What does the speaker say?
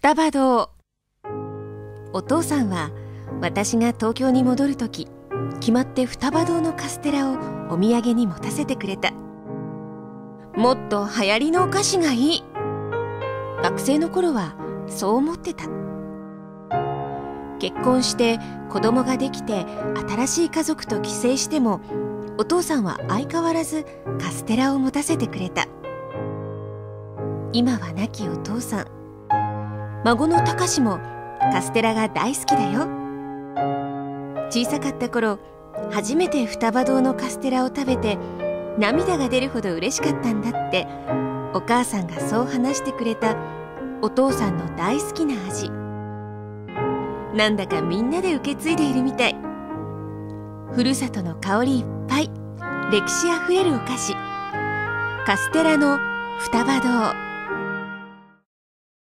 双葉堂。お父さんは私が東京に戻るとき、決まって双葉堂のカステラをお土産に持たせてくれた。もっと流行りのお菓子がいい。学生の頃はそう思ってた。結婚して子供ができて新しい家族と帰省しても、お父さんは相変わらずカステラを持たせてくれた。今は亡きお父さん、孫のたかしもカステラが大好きだよ。小さかった頃、初めて双葉堂のカステラを食べて涙が出るほど嬉しかったんだって、お母さんがそう話してくれたお父さんの大好きな味。なんだかみんなで受け継いでいるみたい。ふるさとの香りいっぱい、歴史あふれるお菓子、カステラの双葉堂。